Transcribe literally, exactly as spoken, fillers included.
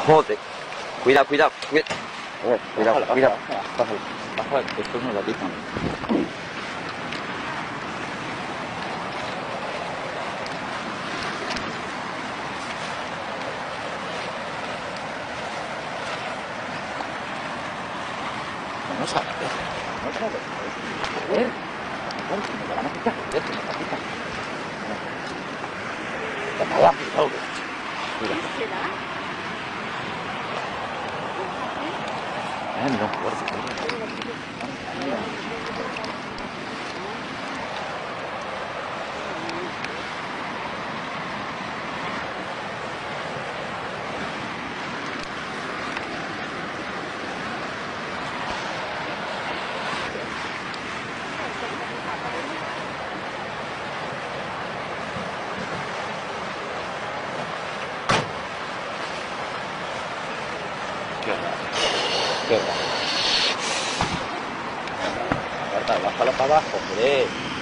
Joder. Cuidado, cuidado, cuidado. Cuidado, Bájala, cuidado. Bájala, bájala, que esto no la quitan. Vamos a ver. Vamos a ver. A ver. Me la van a quitar. Joder, que me la quitan. Que me la han quitado. Mira. Eh, no, fuerte. Qué raro. Qué raro. Bájalo para abajo, hombre.